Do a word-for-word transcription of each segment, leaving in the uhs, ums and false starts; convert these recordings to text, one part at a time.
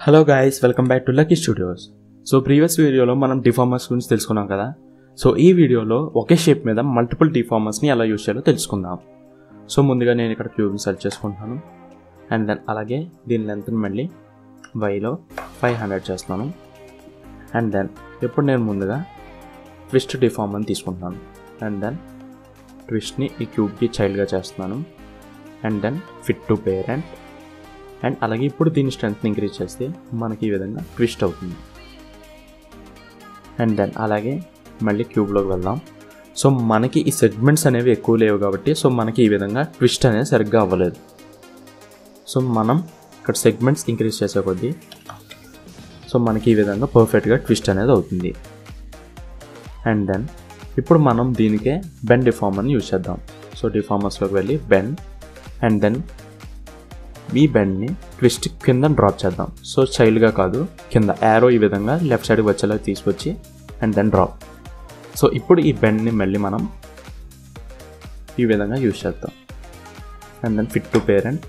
Hello guys, welcome back to lucky studios. So previous వీడియోలో మనం డిఫార్మర్స్ గురించి తెలుసుకున్నాం కదా. సో ఈ వీడియోలో ఒకే షేప్ మీద మల్టిపుల్ డిఫార్మర్స్ని ఎలా యూజ్ చేయాలో తెలుసుకుందాం. సో ముందుగా నేను ఇక్కడ క్యూబ్ని సెర్చ్ చేసుకుంటున్నాను అండ్ దెన్ అలాగే దీని లెంత్ని మళ్ళీ వైలో ఫైవ్ హండ్రెడ్ చేస్తున్నాను. అండ్ దెన్ ఇప్పుడు నేను ముందుగా ట్విస్ట్ డిఫార్మర్ని తీసుకుంటున్నాను అండ్ దెన్ ట్విస్ట్ని ఈ క్యూబ్కి చైల్డ్గా చేస్తున్నాను and then fit to parent. And అలాగే ఇప్పుడు దీని స్ట్రెంత్ని ఇంక్రీజ్ చేస్తే మనకి ఈ విధంగా ట్విస్ట్ అవుతుంది. అండ్ దెన్ అలాగే మళ్ళీ క్యూబ్లోకి వెళ్దాం. సో మనకి ఈ సెగ్మెంట్స్ అనేవి ఎక్కువ లేవు కాబట్టి సో మనకి ఈ విధంగా ట్విస్ట్ అనేది సరిగ్గా అవ్వలేదు. సో మనం ఇక్కడ సెగ్మెంట్స్ ఇంక్రీజ్ చేసే కొద్దీ సో మనకి ఈ విధంగా పర్ఫెక్ట్గా ట్విస్ట్ అనేది అవుతుంది. అండ్ దెన్ ఇప్పుడు మనం దీనికే బెండ్ డిఫార్మర్ని యూజ్ చేద్దాం. సో డిఫార్మర్స్లోకి వెళ్ళి బెండ్ అండ్ దెన్ ఈ బెండ్ని ట్విస్ట్ కింద డ్రాప్ చేద్దాం. సో చైల్డ్గా కాదు, కింద యారో ఈ విధంగా లెఫ్ట్ సైడ్కి వచ్చేలా తీసుకొచ్చి అండ్ దెన్ డ్రాప్. సో ఇప్పుడు ఈ బెండ్ని మళ్ళీ మనం ఈ విధంగా యూజ్ చేద్దాం and then fit to parent.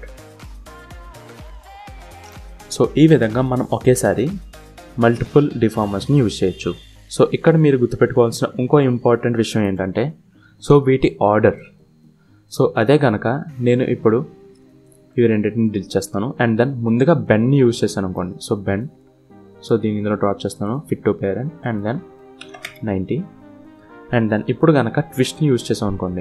So ఈ విధంగా మనం ఒకేసారి మల్టిపుల్ డిఫార్మర్స్ని యూజ్ చేయొచ్చు. సో ఇక్కడ మీరు గుర్తుపెట్టుకోవాల్సిన ఇంకో ఇంపార్టెంట్ విషయం ఏంటంటే సో వీటి ఆర్డర్. సో అదే కనుక నేను ఇప్పుడు ఇవి రెండింటిని డిలీట్ చేస్తాను అండ్ దెన్ ముందుగా బెండ్ని యూజ్ చేస్తాను అనుకోండి. సో బెండ్, సో దీని ఇందులో డ్రాప్ చేస్తాను fit to parent and then ninety. And then ఇప్పుడు కనుక ట్విస్ట్ని యూజ్ చేసాం అనుకోండి.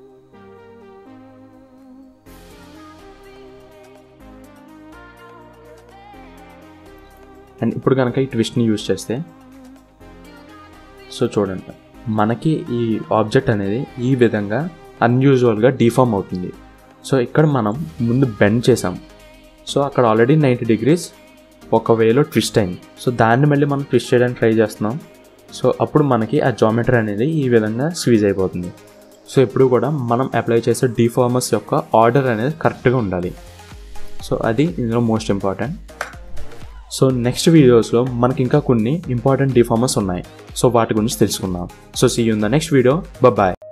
అండ్ ఇప్పుడు కనుక ఈ ట్విస్ట్ని యూజ్ చేస్తే సో చూడండి మనకి ఈ ఆబ్జెక్ట్ అనేది ఈ విధంగా అన్యూజువల్గా డిఫార్మ్ అవుతుంది. సో ఇక్కడ మనం ముందు బెండ్ చేసాం. సో అక్కడ ఆల్రెడీ నైంటీ డిగ్రీస్ ఒక వేలో ట్విస్ట్ అయింది. సో దాన్ని మళ్ళీ మనం ట్విస్ట్ చేయడానికి ట్రై చేస్తున్నాం. సో అప్పుడు మనకి ఆ జామెట్రీ అనేది ఈ విధంగా స్క్వీజ్ అయిపోతుంది. సో ఎప్పుడు కూడా మనం అప్లై చేసే డిఫార్మర్స్ యొక్క ఆర్డర్ అనేది కరెక్ట్గా ఉండాలి. సో అది ఇందులో మోస్ట్ ఇంపార్టెంట్. సో నెక్స్ట్ వీడియోస్లో మనకి ఇంకా కొన్ని ఇంపార్టెంట్ డిఫార్మర్స్ ఉన్నాయి. సో వాటి గురించి తెలుసుకుందాం. So see you in the next video. Bye.